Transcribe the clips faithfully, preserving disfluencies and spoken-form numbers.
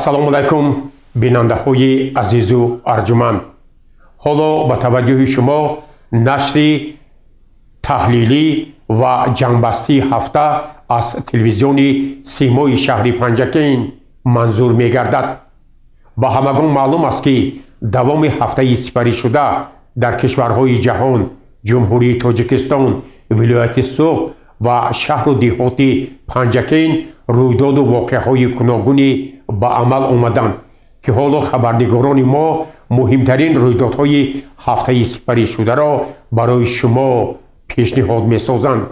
السلام علیکم بیننده های عزیز و ارجمند. حالا با توجه شما نشر تحلیلی و جنبستی هفته از تلویزیون سیمای شهر پنجکین منظور می گردد. با همگان معلوم است که دوام هفته سپری شده در کشورهای جهان، جمهوری تاجیکستان، ولایت سوق و شهر و دیهات پنجکین رویداد و واقعه‌های گوناگونی به عمل آمدند که حالا خبرنگاران ما مهمترین رویدادهای هفته سپری شده را برای شما پیشنهاد می‌سازند.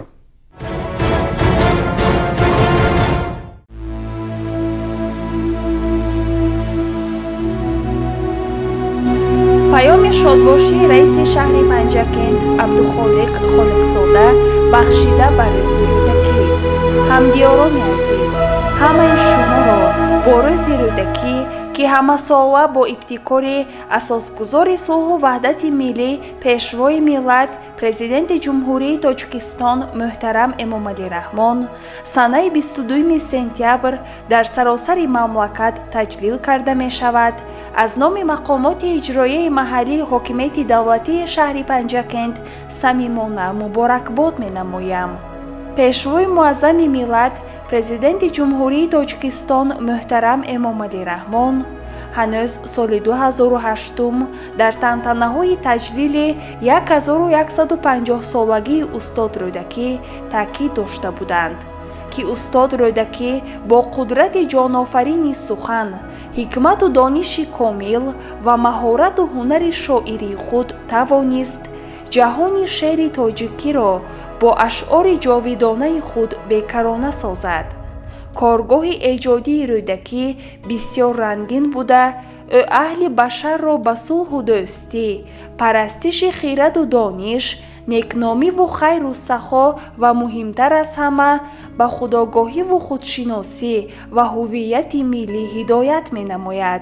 پیام شادباشی رئیس شهر پنجکین عبدالخالق خالقزاده بخشیده بر روز رودکی. همدیاران عزیز، همه شما را با روز رودکی که همه ساله با ابتکار اساسگذار صلح و وحدت ملی پیشوای ملت پرزیدنت جمهوری تاجیکستان محترم امامعلی رحمان سنه بیست و دو سپتامبر در سراسر مملکت تجلیل کرده می شود. از نام مقامات اجرایی محلی حاکمیت دولتی شهر پنجکین صمیمانه مبارکباد می نمایم. پیشوای معظم ملت پرزیدنت جمهوری تاجیکستان محترم امامعلی رحمان هنوز سال دو هزار و هشت در تنتنه‌های تجلیل هزار و صد و پنجاه سالگی استاد رودکی تاکید داشته بودند که استاد رودکی با قدرت جانآفرین سخن، حکمت و دانش کامل و مهارت و هنر شاعری خود توانست جهان شعر تاجیکی را با اشعار جاودانه خود بیکرانه سازد. کارگاه ایجادی رودکی بسیار رنگین بوده. او اهل بشر را به صلح و دوستی، پرستش خیرات و دانش، نیکنامی و خیر و سخا و مهمتر از همه به خودآگاهی و خودشناسی و هویت ملی هدایت می نماید.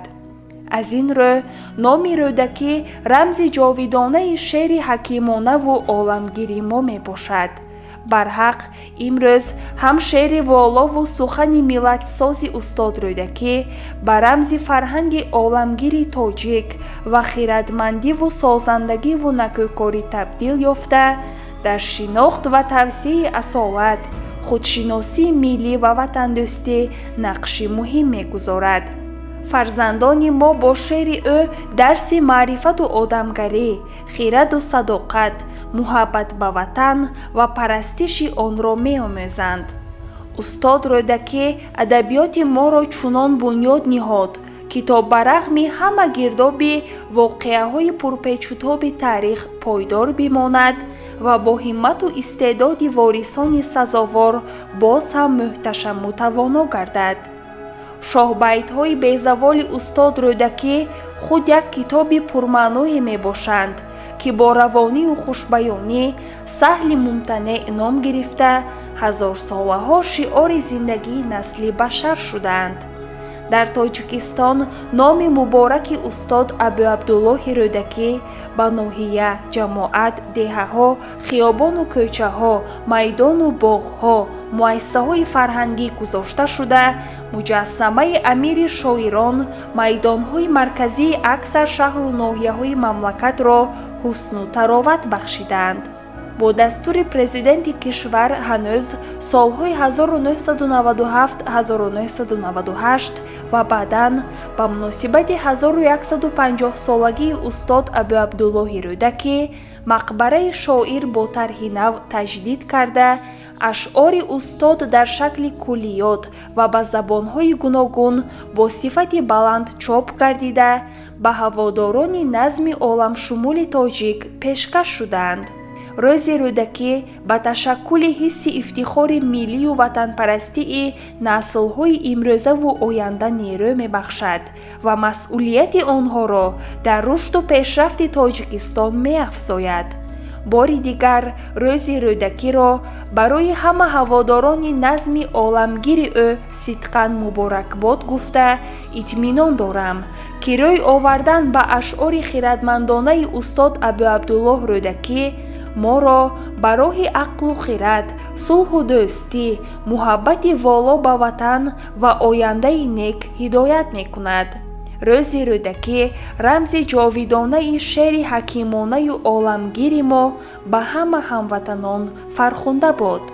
از این رو نام رودکی رمز جاودانه شعر حکیمانه و عالمگیری ما می باشد. برحق امروز هم شعر والا و سخن ملت ساز استاد رودکی به رمز فرهنگ عالمگیری تاجیک و خیرتمندی و سازندگی و نکوکاری تبدیل یافته در شناخت و توسعه اصالت، خودشناسی ملی و وطن دوستی نقش مهم می‌گذارد. فرزندان ما با شعر او درس معرفت و آدمگری، خیرات و صداقت، محبت به وطن و پرستش آن را می‌آموزند. استاد رودکی ادبیات ما را چنان بنیاد نهاد که تا برغم همه گرداب واقعه‌های پرپیچ و تاب تاریخ پایدار بماند و با همت و استعداد وارثان سزاوار باز هم محتشم و توانا گردد. شاهبیت های بیزوال استاد رودکی خود یک کتاب پرمعنای می باشند که با روانی و خوشبیانی سهل ممتنع نام گرفته هزار ساله ها شعار زندگی نسل بشر شدند. در تاجیکستان نام مبارک استاد ابو عبدالله رودکی به ناحیه، جماعت، دهه ها، خیابان و کوچه ها، میدان و باغ ها، مؤسسه های فرهنگی گذاشته شده. مجسمه امیر شاعران میدان های مرکزی اکثر شهر و ناحیه های مملکت را حسن و تراوت بخشیدند. با دستور پرزیدنت کشور هنوز سالهای هزار و نهصد و نود و هفت هزار و نهصد و نود و هشت و بعداً به مناسبت هزار و صد و پنجاه سالگی استاد ابو عبدالله رودکی مقبره شاعر با طرح نو تجدید کرده اشعار استاد در شکل کلیات و به زبانهای گوناگون با صفت بلند چاپ گردیده به هواداران نظم عالم شمول تاجیک پیشکش شدند. روز رودکی به تشکل حس افتخار ملی و وطن پرستی نسل‌های امروزه و آینده نیرو می‌بخشد و مسئولیت آنها را در رشد و پیشرفت تاجیکستان می‌افزاید. باری دیگر روز رودکی را برای همه هواداران نظم عالمگیر او صدقاً مبارکباد گفته اطمینان دارم که روی آوردن به اشعار خیرتمندانه استاد ابو عبدالله رودکی моро ба роҳи ақлу хирад, сулҳу дӯстӣ, муҳаббати воло ба ватан ва ояндаи нек ҳидоят мекунад. рӯзи рӯдакӣ рамзи ҷовидонаи шеъри ҳакимонаю оламгири мо ба ҳама ҳамватанон фархунда бод.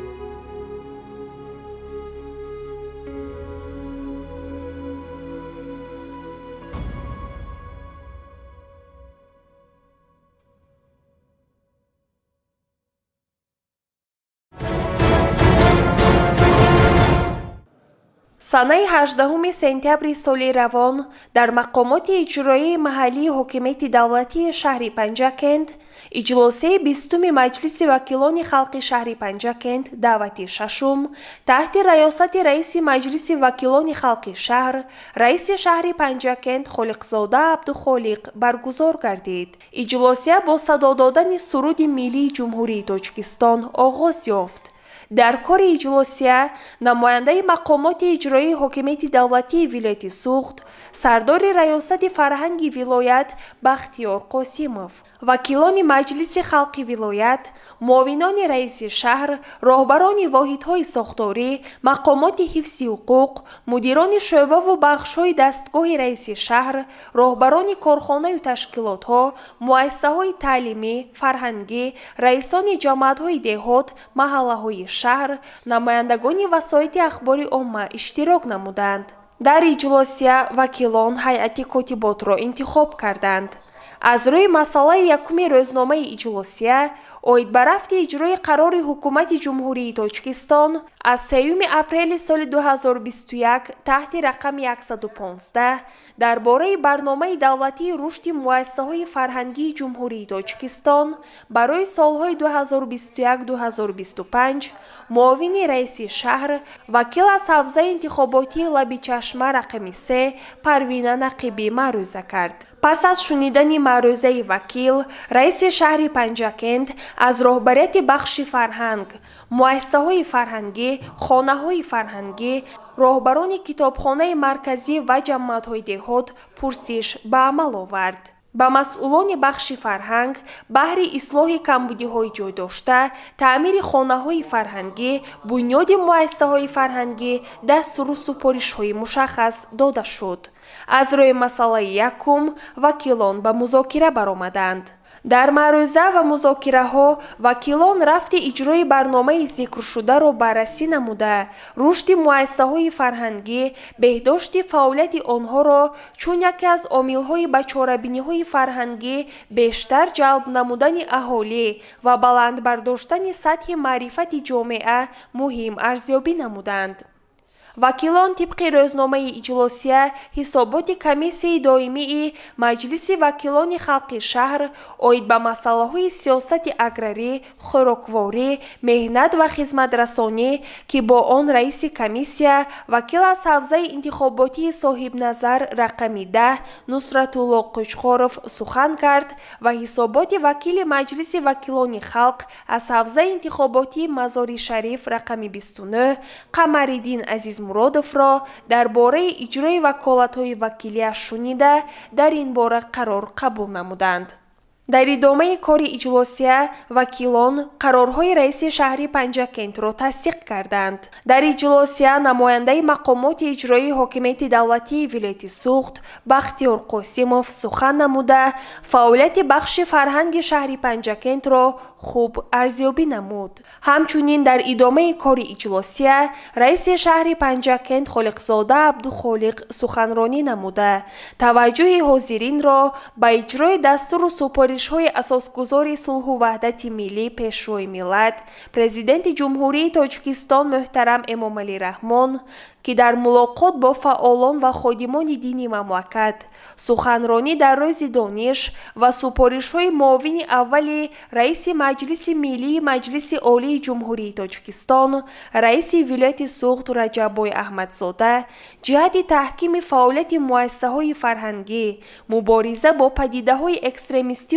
санаи ҳаждаҳуми сентябри соли равон дар мақомоти иҷроии маҳаллии ҳокимияти давлатии шаҳри Панҷакент иҷлосияи бистуми Маҷлиси вакилони халқи шаҳри Панҷакент даъвати шашум таҳти раёсати раиси Маҷлиси вакилони халқи шаҳр, раиси шаҳри Панҷакент Холиқзода Абдухолиқ баргузор гардид. иҷлосия бо садо додани суруди миллии ҷумҳурии Тоҷикистон оғоз ёфт. дар кори иҷлосия намояндаи мақомоти иҷроии ҳокимияти давлатии вилояти Суғд, сардори раёсати фарҳанги вилоят Бахтиёр Қосимов, вакилони Маҷлиси халқи вилоят, муовинони раиси шаҳр, роҳбарони воҳидҳои сохторӣ, мақомоти ҳифзи ҳуқуқ, мудирони шӯъбаву бахшҳои дастгоҳи раиси шаҳр, роҳбарони корхонаю ташкилотҳо, муассисаҳои таълимӣ, фарҳангӣ, раисони ҷамъиятҳои деҳот, маҳаллаҳои шаҳр, намояндагони васоити ахбори омма иштирок намуданд. дар иҷлосия вакилон ҳайати котиботро интихоб карданд. аз рӯи масъалаи якуми рӯзномаи иҷлосия оид ба рафти иҷрои қарори ҳукумати ҷумҳурии Тоҷикистон аз сеюми апрели соли ду ҳазору бисту як таҳти рақами яксаду понздаҳ дар бораи барномаи давлатии рушди муассисаҳои фарҳангии ҷумҳурии Тоҷикистон барои солҳои ду ҳазору бисту як - ду ҳазору бисту панҷ муовини раиси шаҳр вакил аз ҳавзаи интихоботии Лаби Чашма рақами се Парвина Нақибӣ маъруза кард. пас аз шунидани маърузаи вакил, раиси шаҳри Панҷакент аз роҳбарияти бахши фарҳанг, муассисаҳои фарҳангӣ, хонаҳои фарҳангӣ, роҳбарони китобхонаи марказӣ ва ҷамъиятҳои деҳот пурсиш ба амал овард. ба масъулони бахши фарҳанг баҳри ислоҳи камбудиҳои ҷойдошта, таъмири хонаҳои фарҳангӣ, бунёди муассисаҳои фарҳангӣ дастуру супоришҳои мушаххас дода шуд. аз рӯи масъалаи якум вакилон ба музокира баромаданд. дар маъруза ва музокираҳо вакилон рафти иҷрои барномаи зикршударо баррасӣ намуда, рушди муассисаҳои фарҳангӣ, беҳдошти фаъолияти онҳоро чун яке аз омилҳои ба чорабиниҳои фарҳангӣ бештар ҷалб намудани аҳолӣ ва баландбардоштани сатҳи маърифати ҷомеа муҳим арзёбӣ намуданд. вакилон тибқи рӯзномаи иҷлосия ҳисоботи комиссияи доимии Маҷлиси вакилони халқи шаҳр оид ба масъалаҳои сиёсати аграрӣ, хӯрокворӣ, меҳнат ва хизматрасонӣ ки бо он раиси комиссия вакил аз ҳавзаи интихоботии соҳибназар рақами даҳ Нусратулло Қӯчхоров сухан кард ва ҳисоботи вакили Маҷлиси вакилони халқ аз ҳавзаи интихоботии Мазори Шариф рақами бисту нӯҳ Қамариддин Азиз Муродовро дар бораи иҷрои ваколатҳои вакилияш шунида, дар ин бора қарор қабул намуданд. дар идомаи кори иҷлосия вакилон қарорҳои раиси шаҳри Панҷакентро тасдиқ карданд. дар иҷлосия намояндаи мақомоти иҷроии ҳокимияти давлатии вилояти Суғд Бахтиёр Қосимов сухан намуда, фаъолияти бахши фарҳанги шаҳри Панҷакентро хуб арзёбӣ намуд. ҳамчунин дар идомаи кори иҷлосия раиси шаҳри Панҷакент Холиқзода Абдухолиқ суханронӣ намуда, таваҷҷӯҳи ҳозиринро ба иҷрои дастуру супоришҳои асосгузори сулҳу ваҳдати миллӣ пешрои миллат, президенти ҷумҳурии Тоҷикистон муҳтарам Эмомалӣ Раҳмон, ки дар мулоқот бо фаъолон ва ходимони дини мамлакат, суханронӣ дар рӯзи дониш ва супоришҳои муовини аввали раиси Маҷлиси Миллии Маҷлиси Олии Ҷумҳурии Тоҷикистон, раиси вилояти Суғд Раҷаббой Аҳмадзода, ҷиҳати таҳкими фаъолияти муассисаҳои фарҳангӣ, мубориза бо падидаҳои экстремистию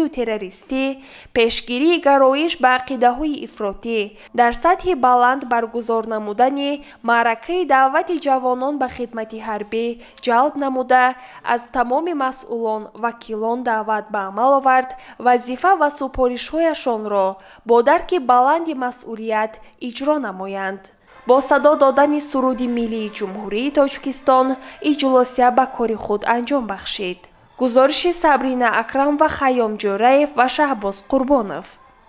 تروریستی، پیشگیری گرایش به عقیده‌های افراطی، در سطح بلند برگزار نمودن معرکه دعوت جوانان به خدمت حربی جلب نموده، از تمام مسئولان وکیلان دعوت به عمل آورد وظیفه و سپارش‌هایشان را با درک بلند مسئولیت اجرا نمایند. با صدا دادن سرود ملی جمهوری تاجیکستان اجلاس به کار خود انجام بخشید. گزارش صبرینا اکرم و خیام جوریف و شهباز قربانوف.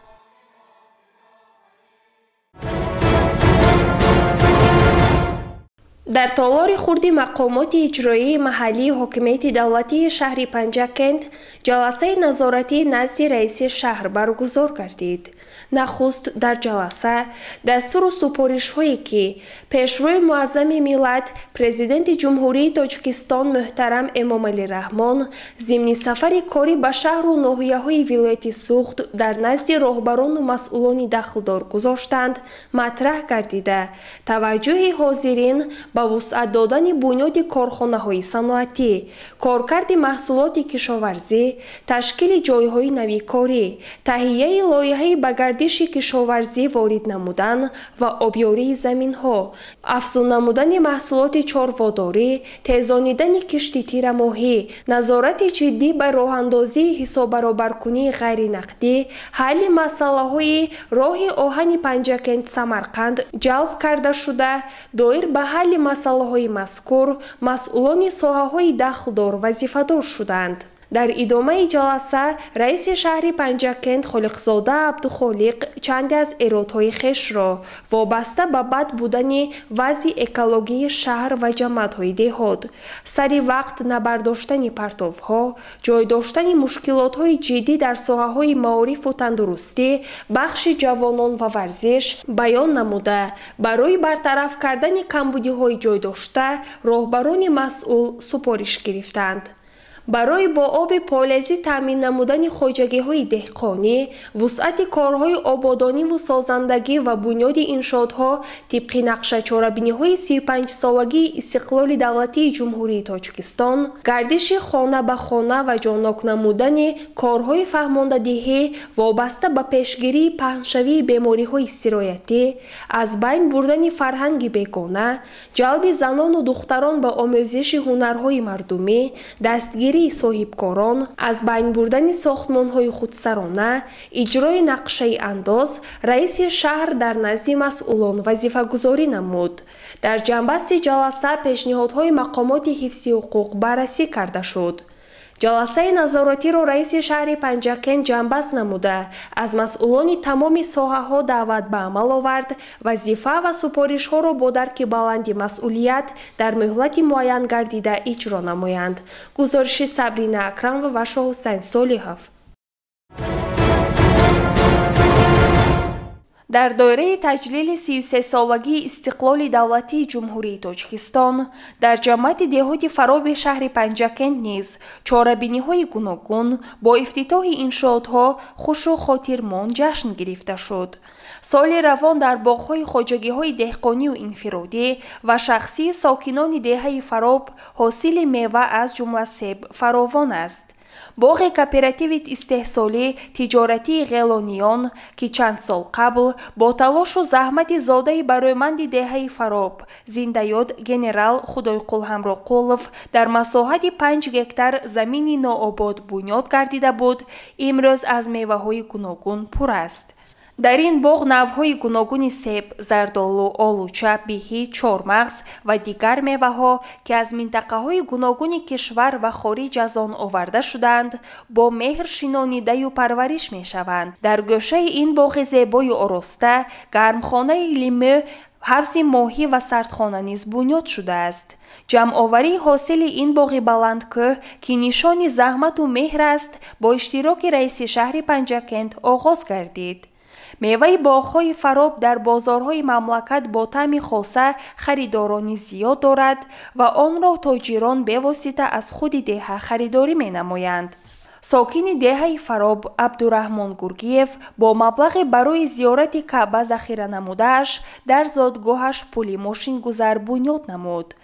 در تالار خورد مقامات اجرایی محلی حاکمیت دولتی شهر پنجکند جلسه نظارتی نزد رئیس شهر برگزار گردید. نخست در جلسه دستور و سپارش هایی که پیشروی معظم ملت پرزیدنت جمهوری تاجیکستان محترم امامعلی رحمان ضمن سفر کاری به شهر و ناحیه های ولایت سوخت در نزد راهبران و مسئولان دخلدار گذاشتند مطرح گردیده توجه حاضرین به وسعت دادن بنیاد کارخانه های صنعتی، کارکرد محصولات کشاورزی، تشکیل جایهای نویکاری، تهیه لایحه به گردش کشاورزی وارد نمودن و آبیاری زمین ها، افزون نمودن محصولات چارواداری، تیزانیدن کشت تیر ماهی، نظارت جدی بر راه اندازی حساب برابرکنی غیر نقدی، حل مسئله های راه آهن پنجکند سمرقند جلب کرده شده. دایر به حل مسئله های مذکور مسئولان ساحه های دخلدار وظیفه‌دار شدند. در ادامه جلسه رئیس شهر پنجکند خالقزاده عبدالخالق چند از ایرادهای خویش را وابسته به بد بودن وضع اکولوژی شهر و جماعت‌های دهات، سری وقت نبرداشتن پرتوها، جای داشتن مشکلات‌های جدی در ساحه‌های معارف و تندرستی، بخش جوانان و ورزش بیان نموده برای برطرف کردن کمبودی‌های جای داشته راهبران مسئول سپارش گرفتند. برای با آب پالزی تامین نمودن خواجگی‌های دهقانی، وسعت کارهای آبادانی و سازندگی و بنیاد انشاءاتها طبق نقشه چهاربینی‌های سی و پنج سالگی استقلال دولتی جمهوری تاجیکستان، گردش خانه به خانه و جانک نمودن کارهای فهماندهی وابسته به پیشگیری پهنشوی بیماری‌های سرایتی، از بین بردن فرهنگ بیگانه، جلب زنان و دختران به آموزش هنرهای مردمی، دستگیری صاحبکاران، از بین بردن ساختمان‌های خودسرانه، اجرای نقشه انداز، رئیس شهر در نزد مسئولان وظیفه گذاری نمود. در جنبست جلسه پیشنهادهای مقامات حفظی حقوق بررسی کرده شد. جلسه نظارتی را رئیس شهر پنجکند جنبست نموده از مسئولان تمام ساحه ها دعوت به عمل آورد وظیفه و سپارش ها را با درک بلند مسئولیت در مهلت معین گردیده اجرا نمایند. گزارش صبرینا اکرم و وشا حسین صالحوف. در دایره تجلیل سی و سه سالگی استقلال دولتی جمهوری تاجیکستان در جماعت دهات فراب شهر پنجکند نیز چهاربینی‌های گوناگون با افتتاح انشاءاتها خوش و خاطرمان جشن گرفته شد. سال روان در باغ‌های خواجگی‌های دهقانی و انفرادی و شخصی ساکنان دهه فراب حاصل میوه از جمله سیب فراوان است. باغ کپراتیو استحصالی تجارتی غیلانیان که چند سال قبل با تلاش و زحمت زاده برومند دهه فراب زنده یاد گنرال خدایقل همراقولوف در مساحت پنج گکتر زمین ناآباد بنیاد گردیده بود، امروز از میوه‌های گوناگون پر است. در این باغ نوهای گوناگون سیب، زردآلو، آلوچه، بیهی، چهارمغز و دیگر میوه‌ها که از منطقه‌های گوناگون کشور و خارج از آن آورده شدند، با مهر شنانیده و پرورش می‌شوند. در گوشه این باغ زیبای و آراسته، گرمخانه لیمو، حوض ماهی و سردخانه نیز بنیاد شده است. جمع‌آوری حاصل این باغ بلندکوه که نشان زحمت و مهر است، با اشتراک رئیس شهر پنجکند آغاز گردید. میوه باغ‌های فراب در بازارهای مملکت با طعم خاصه خریدارانی زیاد دارد و آن را تاجران به واسطه از خود دهه خریداری می‌نمایند. ساکن دهه فراب عبدالرحمن گورگیف با مبلغ برای زیارت کعبه ذخیره نموده‌اش در زادگاهش پل ماشین گذر بنیاد نمود.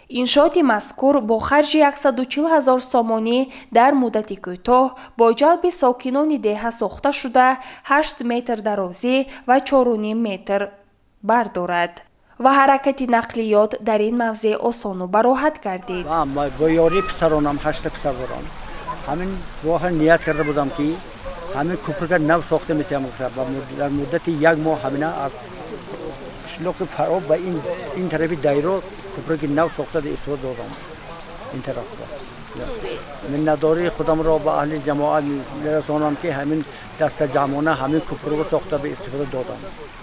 иншооти мазкур бо харҷи яксаду чил ҳазор сомонӣ дар муддати кӯтоҳ бо ҷалби сокинони деҳа сохта шуда ҳашт метр дарозӣ ва чору ним метр бардорад ва ҳаракати нақлиёт дар ин мавзеъ осону бароҳат гардид. бо ёрии писаронам ҳашта писар дорам. ҳамин воҳа ният карда будам ки ҳамин кӯприка нав сохта метавонам бошад ва дар муддати як моҳ ҳамина аз qishloqi Farob va in in tarafi dayro ko'prik nav soxta da istifode dodam این طرفا minnatdori خودم را به اهل جماعت میرسانم که همین دست جمعانه همین کوپر رو ساخته به استفاده دادم.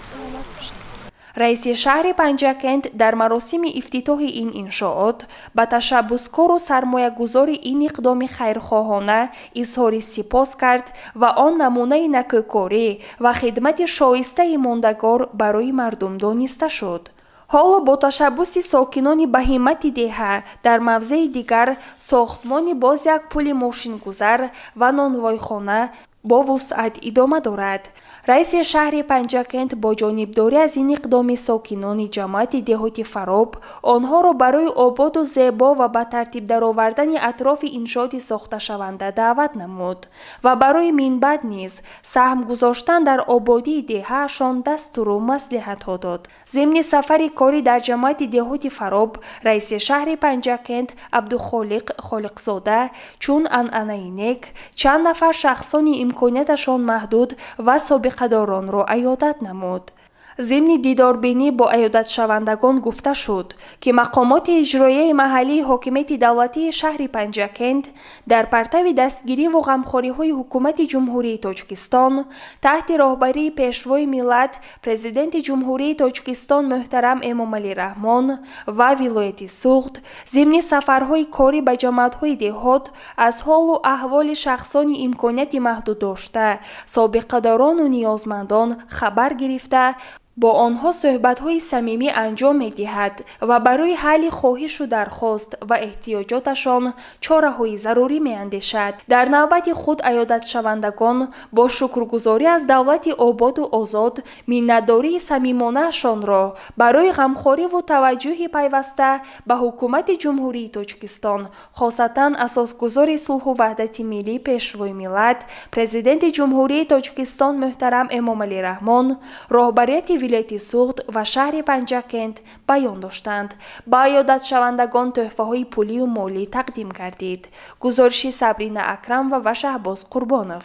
رئیس شهر پنجکند در مراسم افتتاح این انشاءات به تشبثکار و سرمایه‌گذار این اقدام خیرخواهانه اظهار سپاس کرد و آن نمونه نکوکاری و خدمت شایسته ماندگار برای مردم دانسته شد. حالا با تشبث ساکنان به همت دهه در موضع دیگر ساختمان باز یک پل ماشینگذر و نانوایخانه با وسعت ادامه دارد. رئیس شهر پنجکند با جانبداری از این اقدام ساکنان جماعت دهاتی فراب آنها را برای آباد و زیبا و به ترتیب درآوردن اطراف انشاءات ساخته شونده دعوت نمود و برای من بعد نیز سهم گذاشتن در آبادی دهه‌شان دستور و مصلحت‌ها داد. ضمن سفر کاری در جماعت دهاتی فراب رئیس شهر پنجکند عبدالخالق خالقزاده چون عنعنه‌ای چند نفر شخصان امکانیتشان محدود و سابقه‌داران را عیادت نمود. ضمن دیداربینی با عیادت شوندگان گفته شد که مقامات اجرایی محلی حاکمیت دولتی شهر پنجکند در پرتو دستگیری و غمخوری‌های حکومت جمهوری تاجیکستان تحت رهبری پیشوای ملت پرزیدنت جمهوری تاجیکستان محترم امامعلی رحمان و ولایت سوخت ضمن سفرهای کاری به جماعت‌های دهات از حال و احوال شخصان امکانیت محدود داشته سابقه‌داران و نیازمندان خبر گرفته با آنها صحبت‌های صمیمی انجام می‌دهد و برای حل خواهش و درخواست و احتیاجاتشان چاره‌های ضروری می‌اندیشد. در نوبت خود عیادت شوندگان با شکرگزاری از دولت آباد و آزاد منتداری صمیمانه‌شان را برای غمخواری و توجه پیوسته به حکومت جمهوری تاجیکستان خاصتاً اساسگزار صلح و وحدت ملی پیشوای ملت پرزیدنت جمهوری تاجیکستان محترم امامعلی رحمان رهبریت ولایت سوخت و شهر پنجکند بیان داشتند. با عیادت شوندگان تحفه‌های پولی و مالی تقدیم کردید. گزارش صبرین اکرم و شهباز قربانوف.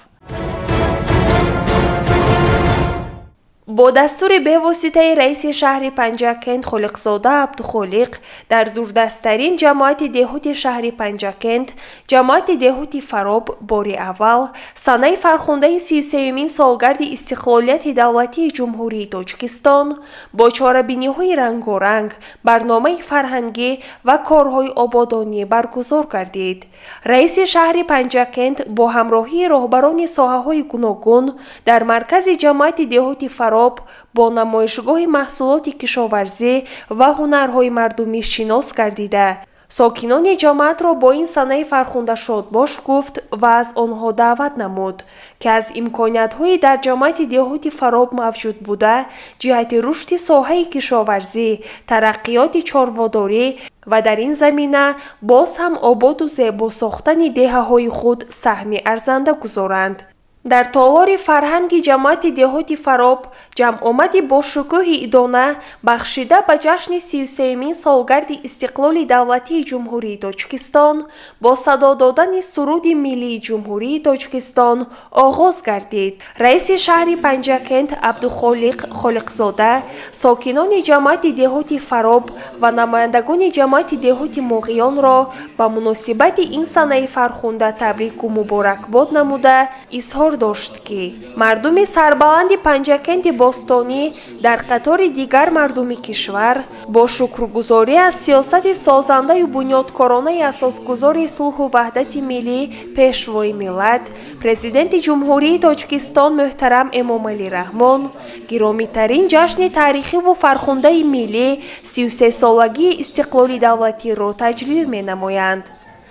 با دستور به واسطه رئیس شهر پنجکند خالقزاده عبدالخالق در دوردستترین جماعت دهات شهر پنجکند جماعت دهاتی فراب بار اول سنه فرخنده سی و سومین سالگرد استقلالیت دولتی جمهوری تاجیکستان با چاره‌بینی‌های رنگارنگ برنامه فرهنگی و کارهای آبادانی برگزار کردید. رئیس شهر پنجکند با همراهی راهبران ساحه‌های گوناگون در مرکز جماعت دهاتی فراب با نمایشگاه محصولات کشاورزی و هنرهای مردمی شناس گردیده ساکنان جماعت را با این سنه فرخنده شادباش گفت و از آنها دعوت نمود که از امکانیت‌های در جماعت دهاتی فراب موجود بوده جهت رشد ساحه کشاورزی، ترقیات چارواداری و در این زمینه باز هم آباد و زیبا ساختن دهه‌های خود سهم ارزنده گذارند. در تالار فرهنگ جماعت دهاتی فراب جمع آمد با شکوه ادانه بخشیده به جشن سی و سومین سالگرد استقلال دولتی جمهوری تاجیکستان با صدا دادن سرود ملی جمهوری تاجیکستان آغاز گردید. رئیس شهر پنجکند عبدالخالق خالقزاده ساکنان جماعت دهاتی فراب و نمایندگان جماعت دهاتی موقعیان را به مناسبت این سنه فرخنده تبریک و مبارکباد نموده اظهار داشت که مردم سربلند پنجکند باستانی در قطار دیگر مردم کشور با شکرگزاری از سیاست سازنده و بنیادکارانه اساسگزار صلح و وحدت ملی پیشوای ملت پرزیدنت جمهوری تاجیکستان محترم امامعلی رحمان گرامی‌ترین جشن تاریخی و فرخنده ملی سی و سه سالگی استقلال دولتی را تجلیل می‌نمایند.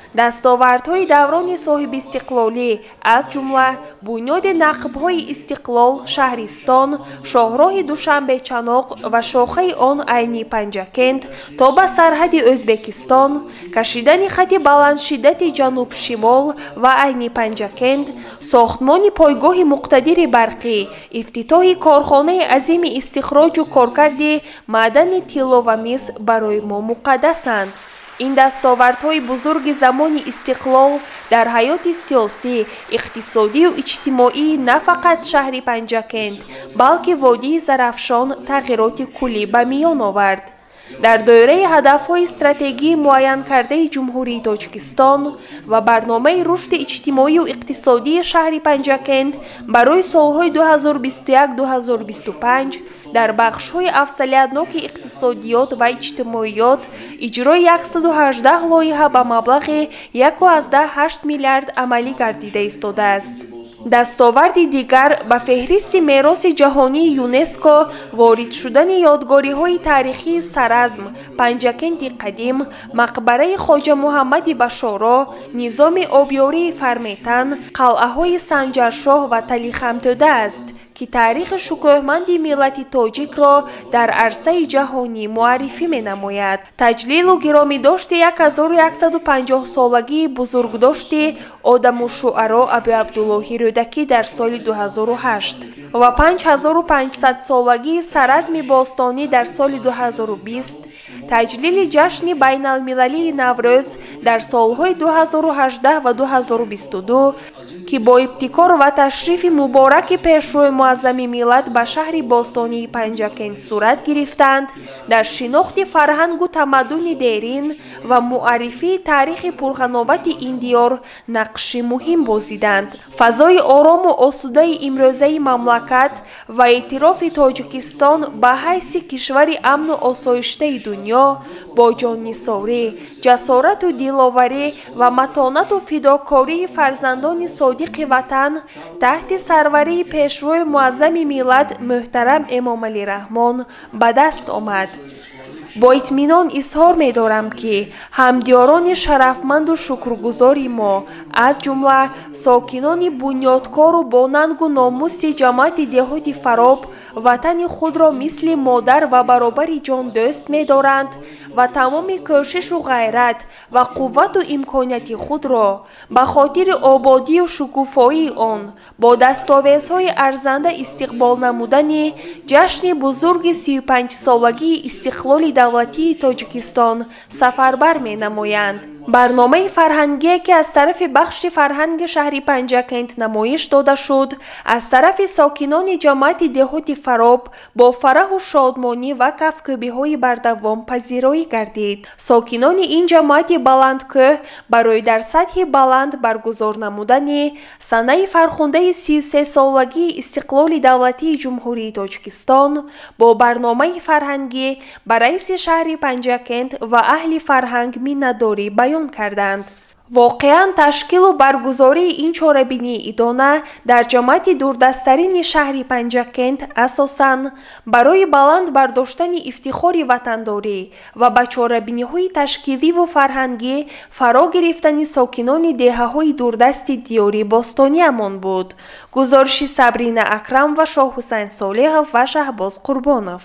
дастовардҳои даврони соҳибистиқлолӣ аз ҷумла бунёди нақбҳои Истиқлол Шаҳристон, шоҳроҳи Душанбечаноқ ва шохаи он айни Панҷакент то ба сарҳади Ӯзбекистон, кашидани хати баландшиддати ҷануб-шимол ва айни Панҷакент, сохтмони пойгоҳи муқтадири барқӣ, ифтитоҳи корхонаи азими истихроҷу коркарди маъдани тилло ва мис барои мо муқаддасанд. ин дастовардҳои бузурги замони истиқлол дар ҳаёти сиёсӣ, иқтисодию иҷтимоӣ на фақат шаҳри Панҷакент, балки водии Зарафшон тағйироти куллӣ ба миён овард. дар доираи ҳадафҳои стратегии муайянкардаи Ҷумҳурии Тоҷикистон ва барномаи рушди иҷтимоию иқтисодии шаҳри Панҷакент барои солҳои ду ҳазору бисту як - ду ҳазору бисту панҷ дар бахшҳои афзалиятноки иқтисодиёт ва иҷтимоиёт иҷрои яксаду ҳаждаҳ лоиҳа ба маблағи яку аздаҳ ҳашт миллиард амалӣ гардида истодааст. дастоварди дигар ба феҳристи мероси ҷаҳонии ЮНЕСКО ворид шудани ёдгориҳои тарихии Саразм, Панҷакенти қадим, мақбараи Хоҷа Муҳаммади Башоро, низоми обёрии Фарметан, қалъаҳои Санҷаршоҳ ва Талихамтӯда аст, ки таърихи шукӯҳманди миллати тоҷикро дар арсаи ҷаҳонӣ муаррифӣ менамояд. таҷлилу гиромидошти ҳазору яксаду панҷоҳсолагии бузургдошти одаму шуъаро Абу Абдуллоҳи Рӯдакӣ дар соли ду ҳазору ҳашт ва панҷ ҳазору панҷсадсолагии Саразми Бостонӣ дар соли ду ҳазору бист, таҷлили ҷашни байналмилалии Наврӯз дар солҳои ду ҳазору ҳаждаҳ ва ду ҳазору бисту ду, ки бо ибтикор ва ташрифи мубораки пешрои муаззами миллат ба шаҳри бостонии Панҷакент сурат гирифтанд, дар шинохти фарҳангу тамаддуни дерин ва муаррифии тарихи пурғановати ин диёр нақши муҳим бозиданд. фазои орому осудаи имрӯзаи мамлакат ва эътирофи Тоҷикистон ба ҳайси кишвари амну осоиштаи дунё бо ҷоннисорӣ, ҷасорату диловарӣ ва матонату фидокории фарзандони содиқи ватан таҳти сарварии пешрои муаззами миллат муҳтарам Эмомалӣ Раҳмон ба даст омад. бо итминон изҳор медорам, ки ҳамдиёрони шарафманду шукргузори мо, аз ҷумла сокинони бунёдкору бо нангу номуси ҷамъияти деҳоти Фароб ватани худро мисли модар ва баробари ҷон дӯст медоранд ва тамоми кӯшишу ғайрат ва қуввату имконияти худро ба хотири ободию шукуфоии он бо дастовезҳои арзанда истиқбол намудани ҷашни бузурги сию панҷсолагии истиқлоли давлатии Тоҷикистон сафарбар менамоянд. барномаи фарҳангие, ки аз тарафи бахши фарҳанги шаҳри Панҷакент намоиш дода шуд, аз тарафи сокинони ҷамъияти деҳоти Фароб бо фараҳу шодмонӣ ва кафкӯбиҳои бардавом пазироӣ гардид. сокинони ин ҷамъияти баландкӯҳ барои дар сатҳи баланд баргузор намудани санаи фархундаи сию сесолагии истиқлоли давлатии Ҷумҳурии Тоҷикистон бо барномаи фарҳангӣ ба раиси шаҳри Панҷакент ва аҳли фарҳанг миннатдорӣ баён карданд. воқеан ташкилу баргузории ин чорабинии идона дар ҷамъияти дурдастарини шаҳри Панҷакент асосан барои баланд бардоштани ифтихори ватандорӣ ва ба чорабиниҳои ташкиливу фарҳангӣ фаро гирифтани сокинони деҳаҳои дурдасти диёри Бостониамон буд. гузориши Сабрина Акрам ва Шоҳҳусайн Солеҳов ва Шаҳбоз Қурбонов.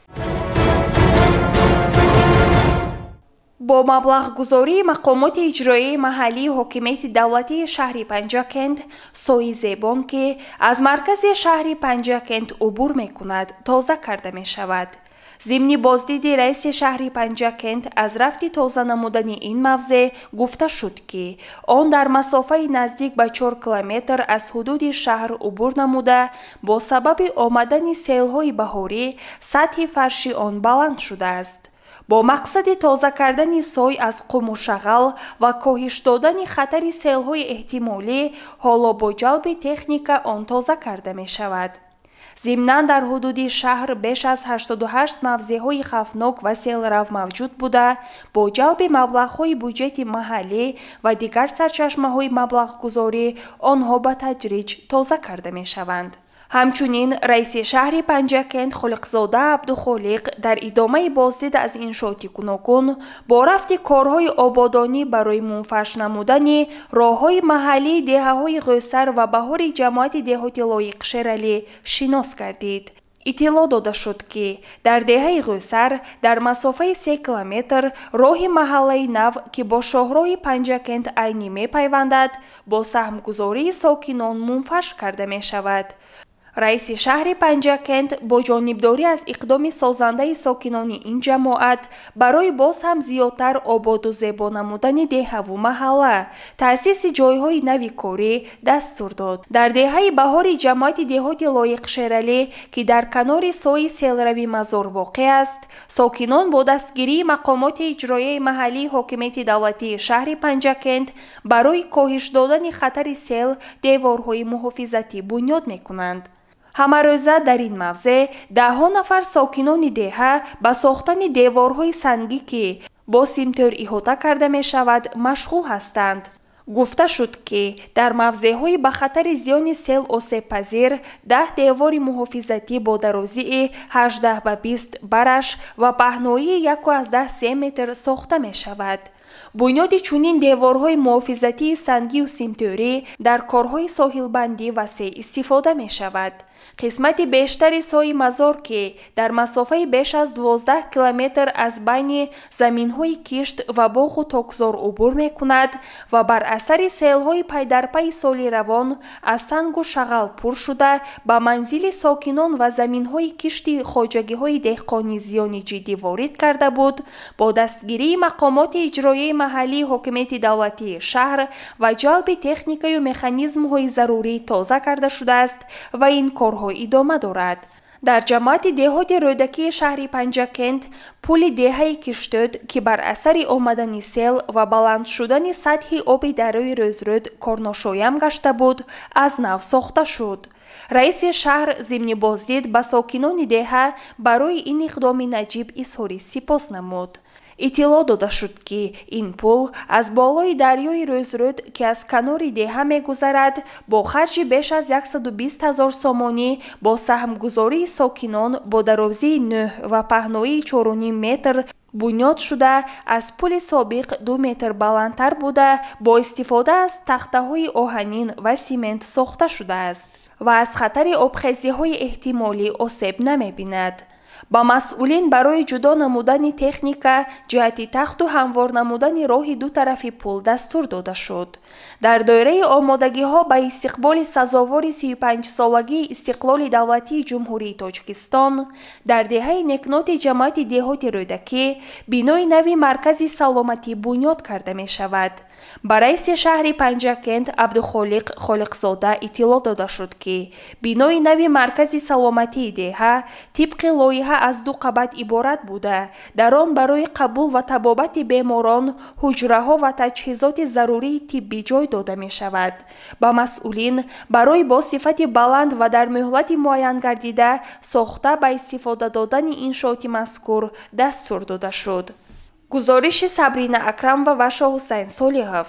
бо маблағгузории мақомоти иҷроии маҳаллии ҳокимияти давлатии шаҳри Панҷакент, сои зебон, ки аз маркази шаҳри Панҷакент убур мекунад, тоза карда мешавад. зимни боздиди раиси шаҳри Панҷакент аз рафти тоза намудани ин мавзеъ гуфта шуд, ки он дар масофаи наздик ба чор километр аз ҳудуди шаҳр убур намуда, бо сабаби омадани селҳои баҳорӣ сатҳи фарши он баланд шудааст. бо мақсади тоза кардани сой аз қуму шағал ва коҳиш додани хатари селҳои эҳтимолӣ, ҳоло бо ҷалби техника он тоза карда мешавад. зимнан дар ҳудуди шаҳр беш аз ҳаштоду ҳашт мавзеъҳои хавфнок ва селрав мавҷуд буда, бо ҷалби маблағҳои буҷети маҳаллӣ ва дигар сарчашмаҳои маблағгузорӣ онҳо ба таҷриҷ тоза карда мешаванд. همچنین رئیس شهر پنجکند خالقزاده عبدخالق در ادامه بازدید از انشاءات گوناگون با رفت کارهای آبادانی برای منفعش نمودن راههای محلی دهه‌های غوسر و بهار جماعت دهاتی لایق شیرالی شناس گردید. اطلاع داده شد که در دهه غوسر در مسافه سه کیلومتر راه محله نو که با شاهراه پنجکند عینی می پیوندد با سهمگذاری ساکنان منفعش کرده می شود. رئیس شهر پنجکند با جانبداری از اقدام سازنده ساکنان این جماعت برای باز هم زیادتر آباد و زیبا نمودن دهه و محله تأسیس جایهای نوی کاری دستور داد. در دهه بهار جماعت دهاتی لایق شیرالی که در کنار سوی سیلروی مزار واقع است، ساکنان با دستگیری مقامات اجرایی محلی حاکمیت دولتی شهر پنجکند برای کاهش دادن خطر سیل دیوارهای محافظتی بنیاد میکنند. همه روزه در این موضع ده ها نفر ساکنان دهه به ساختن دیوارهای سنگی که با سیمتر احاطه کرده می شود مشغول هستند. گفته شد که در موضعهای به خطر زیان سیل آسیب پذیر ده دیوار محافظتی با درازی هجده به بیست برش و پهنایی یک از ده سه متر ساخته می شود. بنیاد چنین دیوارهای محافظتی سنگی و سیمتوری در کارهای ساحلبندی وسیع استفاده می شود. قسمت بیشتر سوی مزار که در مسافه بیش از دوازده کیلومتر از بین زمینهای کشت و باغ و تاکزار عبور می کند و بر اثر سیلهای پی در پی سال روان از سنگ و شغل پر شده به منزل ساکنان و زمینهای کشتی خواجگی های دهقانی زیان جدی وارد کرده بود. با دستگیری مقامات اجرایی محلی حاکمیت دولتی شهر و جلب تکنیک و مکانیزم های ضروری تازه کرده شده است و این کارها ادامه دارد. در جماعت دهات رودکی شهر پنجکند پل دهه کشتود که بر اثر آمدن سیل و بلند شدن سطح آب دریای روزرود کارناشایم گشته بود از نو ساخته شد. رئیس شهر ضمن بازدید به ساکنان دهه برای این اقدام نجیب اظهار سپاس نمود. اطلاع داده شد که این پل از بالای دریای روزرود که از کنار دهه می گذرد با خرج بیش از صد و بیست هزار سامانی با سهمگذاری ساکنان با درازی نه و پهنایی چهار و نیم متر بنیاد شده از پل سابق دو متر بلندتر بوده با استفاده از تخته های آهنین و سیمنت ساخته شده است و از خطر آبخیزی های احتمالی آسیب نمی بیند. با مسئولین برای جدا نمودن تکنیک جهت تخت و هموار نمودن راه دو طرف پل دستور داده شد. در دایره آمادگی ها به استقبال سزاوار سی و پنج سالگی استقلال دولتی جمهوری تاجیکستان در دهه نکنات جماعت دهات رودکی بینای نوی مرکز سلامتی بنیاد کرده می شود. با رئیس شهر پنجکند عبدخالق خالقزاده اطلاع داده شد که بینای نوی مرکز سلامتی دهه طبق لایحه از دو قبط عبارت بوده. در آن برای قبول و طبابت بیماران حجره ها و تجهیزات ضروری طبی جای داده می شود. با مسئولین برای با صفت بلند و در مهلت معین گردیده ساخته به استفاده دادن انشاءات مذکور دستور داده شد. گزارش صبرین اکرم و وشا حسین صالحов.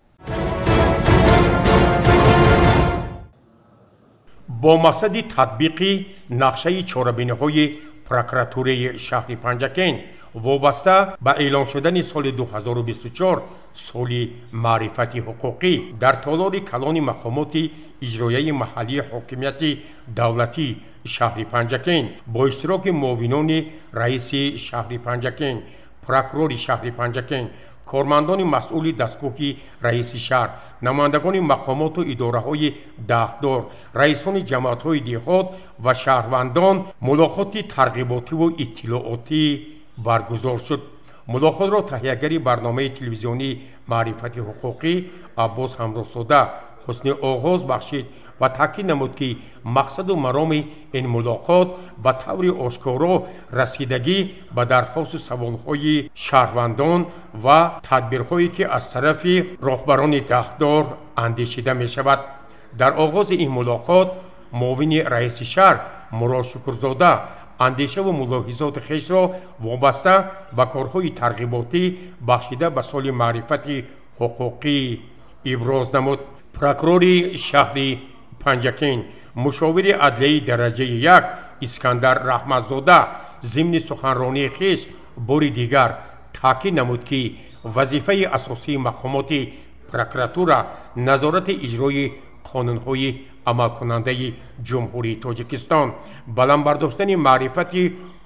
با مقصد تطبیق نقشه چهاربینی‌های پروکراتوری شهر پنجکند وابسته به اعلام شدن سال دو هزار و بیست و چهار سال معرفت حقوقی در تالار کلان مقامات اجرایی محلی حاکمیت دولتی شهر پنجکند با اشتراک معاونان رئیس شهر پنجکند، پروکرور شهر پنجکند، کارمندان مسئول دستگاه رئیس شهر، نمایندگان مقامات و اداره های دهدار، رئیسان جماعت های دهات و شهروندان ملاقات ترغیباتی و اطلاعاتی برگزار شد. ملاقات را تهیه‌گر برنامه تلویزیونی معرفت حقوقی عباس همراه‌زاده حسن آغاز بخشید و تاکید نمود که مقصد و مرام این ملاقات به طور آشکارا رسیدگی به درخواست سوالهای شهروندان و تدبیرهایی که از طرف راهبران دهدار اندیشیده می شود. در آغاز این ملاقات معاون رئیس شهر مراد شکرزاده اندیشه و ملاحظات خویش را وابسته به کارهای ترغیباتی بخشیده به سال معرفت حقوقی ابراز نمود. پروکرور شهر پنجکند مشاور عدلیه درجه یک اسکندر رحمتزاده ضمن سخنرانی خویش بار دیگر تاکید نمود که وظیفه اساسی مقامات پروکراتورا نظارت اجرای قانون‌های عملکننده جمهوری تاجیکستان، بلند برداشتن معرفت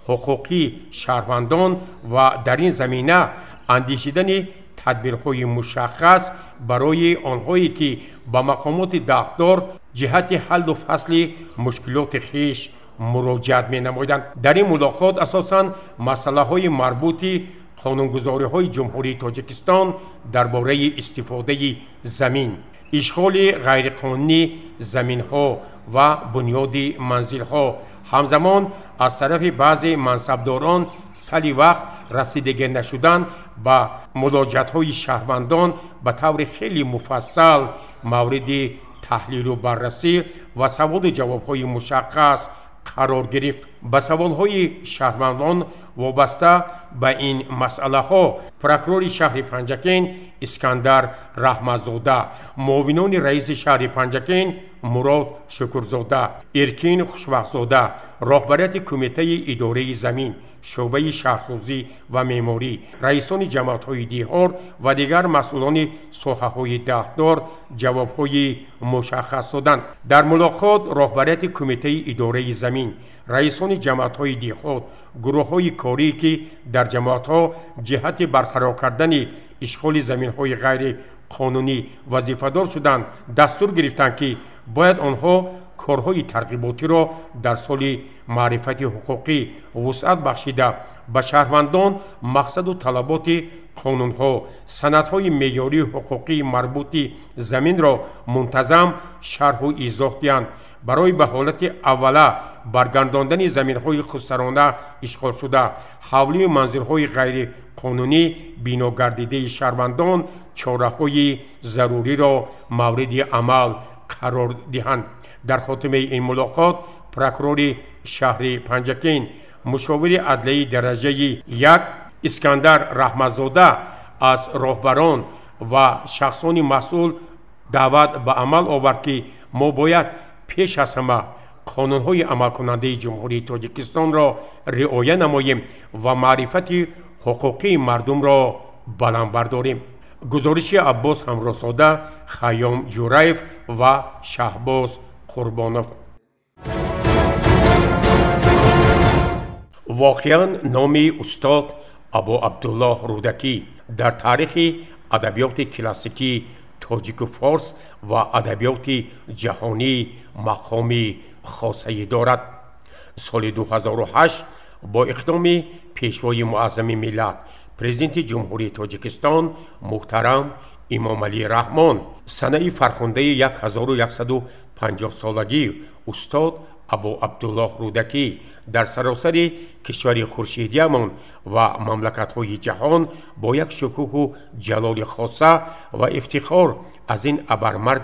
حقوقی شهروندان و در این زمینه اندیشیدن تدبیرهای مشخص برای آنهایی که با مقامات دستدار جهت حل و فصل مشکلات خویش مراجعت می نمایدند. در این ملاقات اساساً مسئله های مربوط قانونگذاری های جمهوری تاجیکستان درباره استفاده زمین، اشغال غیرقانونی زمین ها و بنیاد منزل ها همزمان از طرف بعضی منصبداران سالی وقت رسیدگی نشدن با ملاجات های شهروندان به طور خیلی مفصل مورد تحلیل و بررسی و سوال و جواب های مشخص قرار گرفت. به سوال های شهروندان وابسته به این مسئله ها پروکرور شهر پنجکین اسکندر رحمتزاده، معاونان رئیس شهر پنجکین مراد شکرزاده، ارکین خوشوقتزاده، رهبریت کمیته اداره زمین شعبه شهرسازی و معماری، رئیسان جماعت های دیهار و دیگر مسئولان ساحه های دهدار جواب های مشخص دادند. در ملاقات رهبریت کمیته اداره زمین، رئیسان جماعت های دیهات، گروه های کاری که در جماعت ها جهت برقرار کردن اشغال زمین های غیر قانونی وظیفه‌دار شدند دستور گرفتند که باید آنها کارهای ترغیباتی را در سال معرفت حقوقی وسعت بخشیده به شهروندان مقصد و طلبات قانونها، سندهای معیاری حقوقی مربوط زمین را منتظم شرح و ایضاح دهند. برای به حالت اوله برگرداندن زمین‌های خودسرانه اشغال شده، حوالی منزل‌های غیر قانونی بنا گردیده شهروندان چاره‌های ضروری را مورد عمل قرار دهند. در خاتمه این ملاقات پروکرور شهر پنجکین مشاور عدلیه درجه یک اسکندر رحمتزاده از راهبران و شخصان مسئول دعوت به عمل آورد که ما باید پیش از همه قانون‌های عمل کننده جمهوری تاجیکستان را رعایت نماییم و معرفت حقوقی مردم را بلند برداریم. گزارش عباس همراساده، خیام جورایف و شهباز قربانوف. واقعاً نام استاد ابو عبدالله رودکی در تاریخ ادبیات کلاسیکی تاجیک و فارس و ادبیات جهانی مقامی خاصی دارد. سال دو هزار و هشت با اقدام پیشوای معظم ملت پرزیدنت جمهوری تاجیکستان محترم امام علی رحمان سنه فرخنده یک هزار و صد و پنجاه سالگی استاد ابو عبدالله رودکی در سراسر کشور خورشیدیمان و مملکت‌های جهان با یک شکوه و جلال خاصه و افتخار از این ابرمرد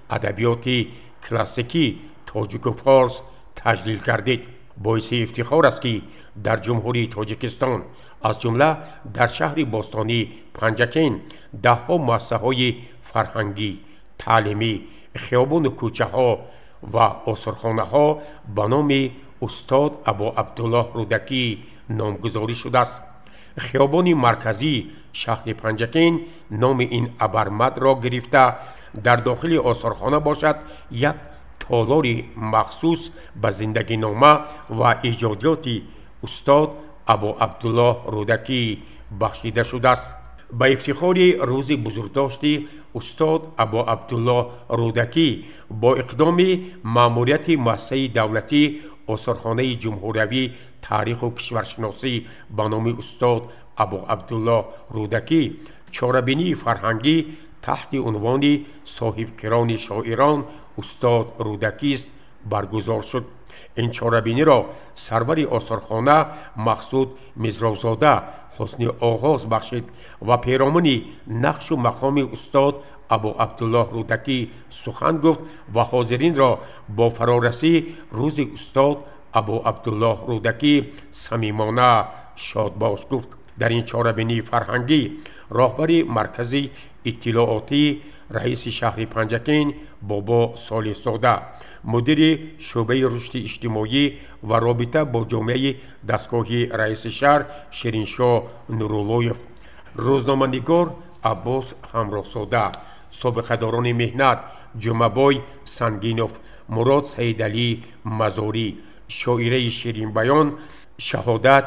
ادبیات کلاسیکی تاجیک و فارس تجلیل گردید. باعث افتخار است که در جمهوری تاجیکستان از جمله در شهر باستانی پنجکین ده ها مؤسسه های فرهنگی، تعلیمی، خیابان و کوچه ها و آثارخانه ها به نام استاد ابو عبدالله رودکی نامگذاری شده است. خیابان مرکزی شهر پنجکین نام این ابرمرد را گرفته در داخل آثارخانه باشد یک تالار مخصوص به زندگی نامه و ایجادیات استاد ابو عبدالله رودکی بخشیده شده است. به افتخار روز بزرگداشت استاد ابو عبدالله رودکی با اقدام ماموریت مؤسسه دولتی آثارخانه جمهوری تاریخ و کشورشناسی به نام استاد ابو عبدالله رودکی چاره‌بینی فرهنگی تحت عنوان صاحب کران شاعران استاد رودکی است برگزار شد. این چاره‌بینی را سرور آثارخانه مقصود مزراوزاده حسن آغاز بخشید و پیرامون نقش و مقام استاد ابو عبدالله رودکی سخن گفت و حاضرین را با فرارسی روز استاد ابو عبدالله رودکی صمیمانه شادباش گفت. در این چاره‌بینی فرهنگی راهبر مرکزی اطلاعاتی رئیس شهر پنجکین بابا صالح زاده، مدیر شعبه رشد اجتماعی و رابطه با جامعه دستگاه رئیس شهر شیرینشاه نوراللهیف، روزنامه‌نگار عباس همراه‌زاده، سابقه‌داران مهنت جمعه‌بای سنگینوف، مراد سیدعلی مزاری، شاعره شیرین بیان شهادت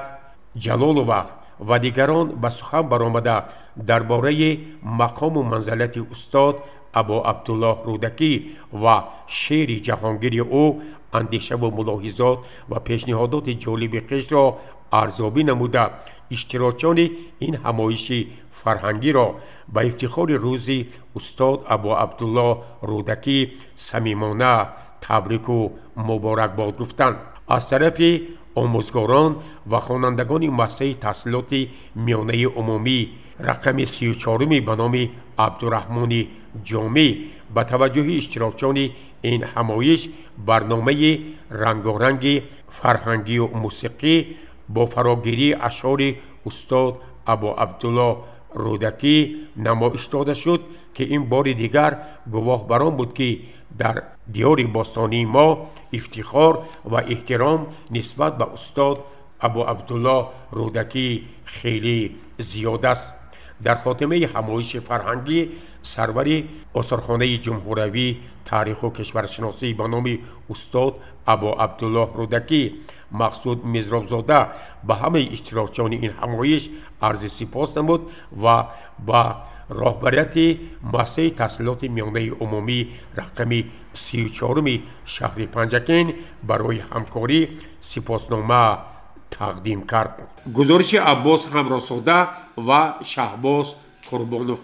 جلالوه و دیگران به سخن برآمده درباره مقام و منزلت استاد ابا عبدالله رودکی و شعر جهانگیر او اندیشه و ملاحظات و پیشنهادات جالب خویش را ارزیابی نموده اشتراکیان این همایش فرهنگی را به افتخار روز استاد ابا عبدالله رودکی صمیمانه تبریک و مبارکباد گفتند. از طرف آموزگاران و خوانندگان مؤسسه تحصیلات میانه عمومی رقم سی و چهارم به نام عبدالرحمن جامی به توجه اشتراکیان این همایش برنامه رنگارنگ فرهنگی و موسیقی با فراگیری اشعار استاد ابا عبدالله رودکی نمایش داده شد که این بار دیگر گواه بر آن بود که در دیار باستانی ما افتخار و احترام نسبت به استاد ابا عبدالله رودکی خیلی زیاد است. در خاتمه همایش فرهنگی سرور آثارخانه جمهوروی تاریخ و کشورشناسی به نام استاد ابا عبدالله رودکی مقصود مزرابزاده به همه اشتراکیان این همایش عرض سپاس نمود و با راهبریت مؤسسه تحصیلات میانه عمومی رقم سی و چهارم شهر پنجکین برای همکاری سپاسنامه تقدیم کرد. گزارش عباس همراه‌زاده و شهباز قربانوف.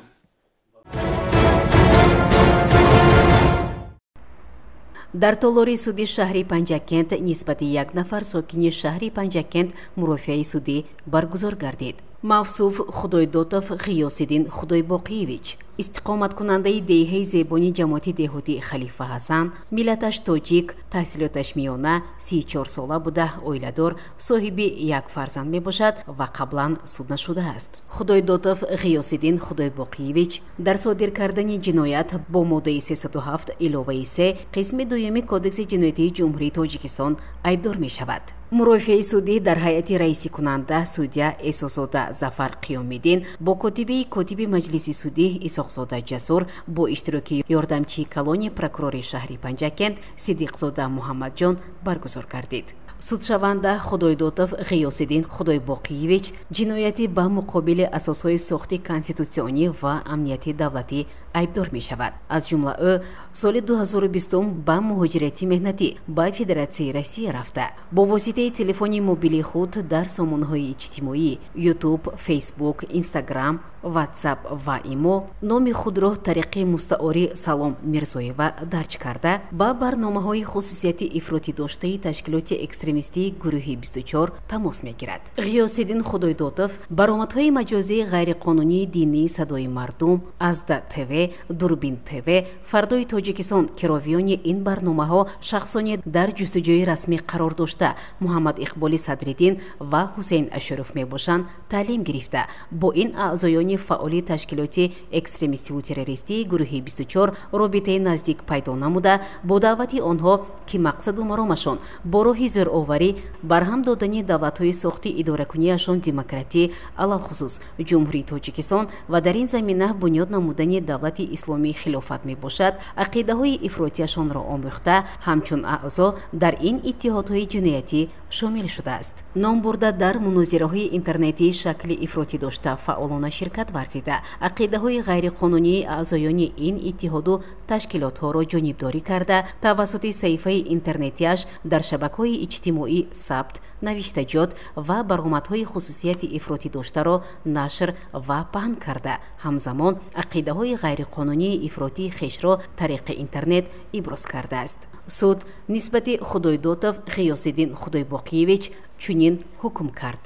дар толори суди шаҳри панҷакент нисбати як нафар сокини шаҳри панҷакент мурофиаи судӣ баргузор гардид. мавсуф худойдотов ғиёсиддин худойбоқиевич, истиқоматкунандаи деҳаи зебони ҷамоати деҳотии халифа ҳасан, миллаташ тоҷик, таҳсилоташ миёна, сию чор сола буда оиладор, соҳиби як фарзанд мебошад ва қаблан суд нашудааст. худойдотов ғиёсиддин худойбоқиевич дар содир кардани ҷиноят бо моддаи сесаду ҳафт иловаи се қисми дуюми кодекси ҷиноятии ҷумҳурии тоҷикистон айбдор мешавад. мурофиаи судӣ дар ҳайати раиси кунанда судя эҳсосода зафар қиёмиддин бо котиби котиби маҷлиси судӣ исоқзода ҷасур бо иштироки ёрдамчии калони прокурори шаҳри панҷакент сидиқзода муҳаммадҷон баргузор гардид. судшаванда худойдотов ғиёсиддин худойбоқиевич ҷинояти ба муқобили асосҳои сохти конститутсионӣ ва амнияти давлатӣ айбдор мешавад. аз ҷумла ӯ соли дуҳазору бистум ба муҳоҷирати меҳнатӣ ба федератсияи россия рафта бо воситаи телефони мобили худ дар сомонаҳои иҷтимоӣ ютуб, фейсбук, инстаграм, ватсап ва имо номи худро тариқи мустаори Салом Мирзоева дарҷ карда ба барномаҳои хусусияти ифротӣ доштаи ташкилоти экстремистии гурӯҳи бисту чор тамос мегирад. ғиёсиддин худойдотов баромадҳои маҷозии ғайриқонунии динии Садои мардум, Азда ТВ, Дурбин ТВ, Фардои Тоҷикистон кировиёни ин барномаҳо шахсони дар ҷустуҷӯи расмӣ қарор дошта Муҳаммад Иқболи Садриддин ва Ҳусейн Ашуров мебошанд таълим гирифта бо ин аъзоёни фаъоли ташкилоти экстремистиву террористии гурӯҳи бисту чор робитаи наздик пайдо намуда бо даъвати онҳо ки мақсаду маромашон бо роҳи зӯроварӣ барҳам додани давлатҳои сохти идоракунияшон демократӣ алалхусус ҷумҳурии Тоҷикистон ва дар ин замина бунёд намудани давлати исломии хилофат мебошад, ақидаҳои ифротияшонро омӯхта ҳамчун аъзо дар ин иттиҳодҳои ҷиноятӣ шомил шудааст. ном бурда дар мунозираҳои интернетӣ шакли ифротӣ дошта фаъолона ширкат варзида ақидаҳои ғайриқонунии аъзоёни ин иттиҳоду ташкилотҳоро ҷонибдорӣ карда тавассути саҳифаи интернетиаш дар шабакаҳои иҷтимоӣ сабт, навиштаҷот ва баромадҳои хусусияти ифротӣ доштаро нашр ва паҳн карда ҳамзамон ақидаҳои ғайриқонунии ифротии хешро тариқи интернет иброз кардааст. суд нисбати худойдотов ғиёсиддин худойбоқиевич чунин ҳукм кард.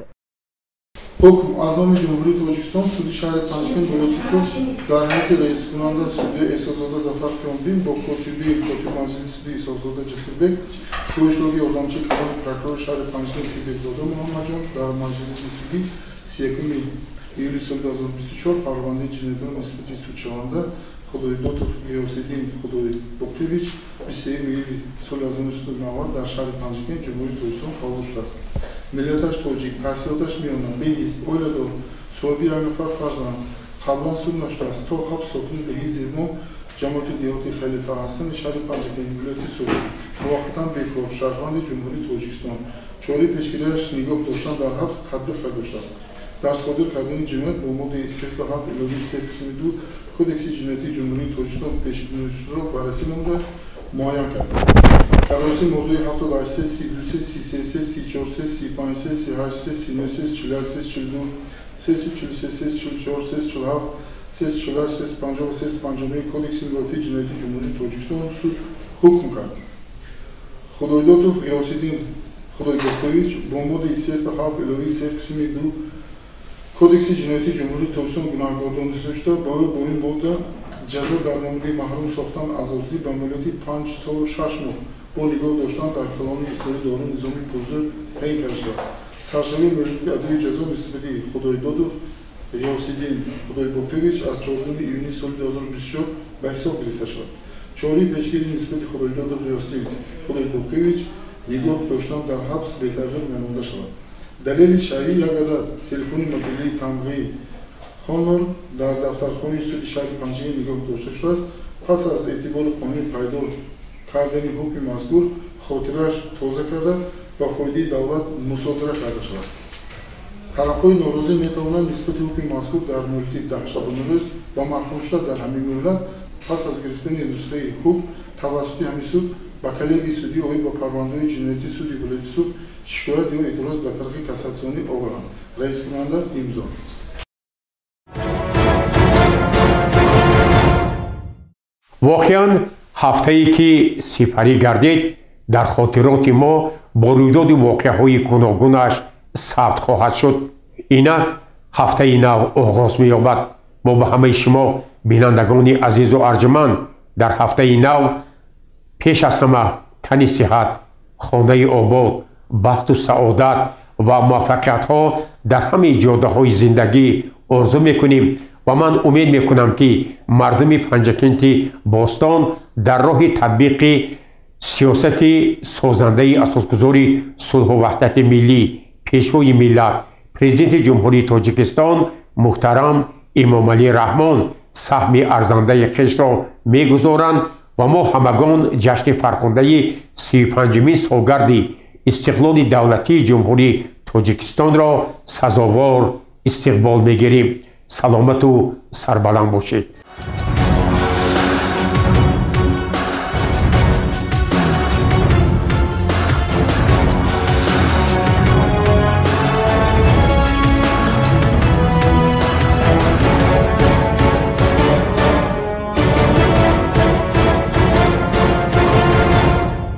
حکم از نام جمهوری تاجیکستان سود شهر پنجکن به خصوص در حیات رئیس کننده سودی احساسزاده ظفر قیامدین با کاتبی کاتب مجلس سودی اسحاقزاده جسوربک شوشوری یاردمچی کلان پرکرور شهر پنجکن سیدیقزاده محمدجان در مجلس سودی سی و یکم июли соли ду ҳазору бисту чор парвандаи ҷиноятҳои нисбати судшаванда Худойдотов Ғиёсиддин Худойбоқиевич бисту сеюм июли соли ҳазору нӯҳсаду навад дар шаҳри Панҷакент ҷумҳурии Тоҷикистон қабул шудааст. Миллаташ тоҷик, таҳсилоташ миёна, беист, оиладор, соҳиби як нафар фарзанд, қаблан суд наштааст. То ҳабт сокини деҳаи Зермо, ҷамоати деҳоти Халифа Ҳасани шаҳри Панҷакент, вилояти Суд, муваққатан бекор, шаҳрванди ҷумҳурии Тоҷикистон. Чораи пешгирияш нигоҳ доштан дар ҳабс татбиқ кардоштааст. Дар содир кардани ҷиноят бо моддаи сест ҳафт илови се қисми ду Кодекси ҷиноятии ҷумҳурии Тоҷикистон пешбинишро баррасӣ намуда муайян кард. Дар осои моддаи ҳафтод ва ҳашт се, си ду се, си се се, си чор се, си панҷ се, си ҳашт се, си нӯ се, чил як се, чил ду се, си чил се се, чил чор се, чил ҳафт се, чил ҳашт се, панҷоҳ ва се, панҷоҳумини Кодекси мудофиаи ҷиноятии ҷумҳурии Тоҷикистон суд ҳукм кард. Худойдотов Ғиёсиддин Худойбоқиевич бо моддаи сест ҳафт илови се қисми ду Кодекси ҷиноятии ҷумҳурии Тоҷикистон гунаҳкор дониста шуда ба ӯ бо ин модда ҷазо дар намуди маҳрум сохтан аз озодӣ ба муддати панҷ солу шаш моҳ бо нигоҳ доштан дар калони истори дору низоми пурзур таъин карда шуд. Саршавии муҷиби адои ҷазо нисбати Худойдотов Ғиёсиддин Худойбоқиевич аз чордуми июни соли ду ҳазору бисту чор ба ҳисоб гирифта шуд. Чораи пешгирӣ нисбати Худойдотов Ғиёсиддин Худойбоқиевич нигоҳ доштан дар ҳабс бетағйир мемонда шавад. Далели шаҳрӣ як адад телефони мобилии тамғии хонор дар дафтархонаи суди шаҳри Панҷакент нигоҳ дошта шудааст. Пас аз эътибори қонунӣ пайдо кардани ҳукми мазкур хотирааш тоза карда ба фоидаи давлат мусодира карда шавад. Тарафҳои норозӣ метавонанд нисбати ҳукми мазкур дар муддати даҳ шабонарӯз ба марҳум шуда дар ҳамин муҳлат пас аз гирифтани нусхаи ҳукм тавассути ҳамин суд ба коллегияи судӣ оид ба парвандаи ҷиноятии суди вилояти Суд шикоят ё эътироз ба тарафи кассатсионӣ оваранд. Раискунанда имзо. воқеан ҳафтае ки сифарӣ гардид дар хотироти мо бо рӯйдоди воқеаҳои гуногунаш сабт хоҳад шуд. инак ҳафтаи нав оғоз меёбад. мо ба ҳамаи шумо бинандагони азизу арҷуманд дар ҳафтаи нав пеш аз ҳама тани сиҳат, хонаи обод, бахту саодат ва муваффақиятҳо дар ҳамаи ҷоддаҳои зиндагӣ орзу мекунем ва ман умед мекунам ки мардуми Панҷакенти бостон дар роҳи татбиқи сиёсати созандаи асосгузори сулҳу ваҳдати миллӣ, пешвои миллат, президенти ҷумҳурии Тоҷикистон муҳтарам Эмомалӣ Раҳмон саҳми арзандаи хешро мегузоранд ва мо ҳамагон ҷашни фархондаи сию панҷумин солгарди истиқлоли давлатии ҷумҳурии Тоҷикистонро сазовор истиқбол мегирем. саломату сарбаланд бошед.